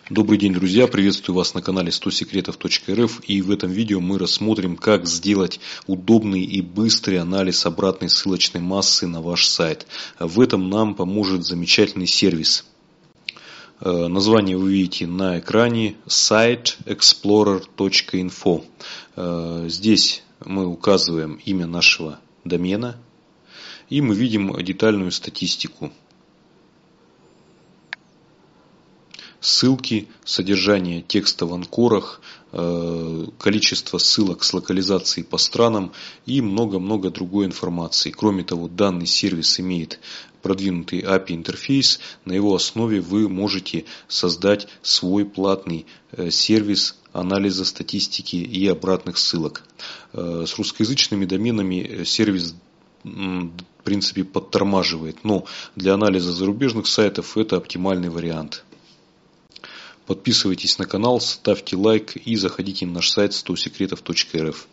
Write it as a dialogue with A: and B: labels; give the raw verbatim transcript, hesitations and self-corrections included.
A: Добрый день, друзья! Приветствую вас на канале сто секретов точка эр эф, и в этом видео мы рассмотрим, как сделать удобный и быстрый анализ обратной ссылочной массы на ваш сайт. В этом нам поможет замечательный сервис. Название вы видите на экране: сайт эксплорер точка инфо. Здесь мы указываем имя нашего домена, и мы видим детальную статистику. Ссылки, содержание текста в анкорах, количество ссылок с локализацией по странам и много-много другой информации. Кроме того, данный сервис имеет продвинутый эй пи ай интерфейс. На его основе вы можете создать свой платный сервис анализа статистики и обратных ссылок. С русскоязычными доменами сервис в принципе подтормаживает, но для анализа зарубежных сайтов это оптимальный вариант. Подписывайтесь на канал, ставьте лайк и заходите на наш сайт сто секретов точка эр эф.